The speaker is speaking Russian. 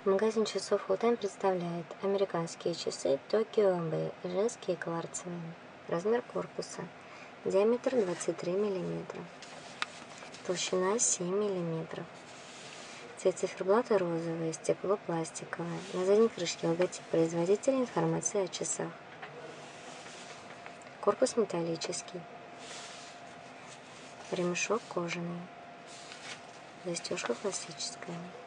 Магазин часов Fulltime представляет американские часы Tokyo Bay, женские кварцевые. Размер корпуса. Диаметр 23 мм. Толщина 7 мм. Цвет циферблата розовый, стекло пластиковое. На задней крышке логотип производителя, информация о часах. Корпус металлический. Ремешок кожаный. Застежка классическая.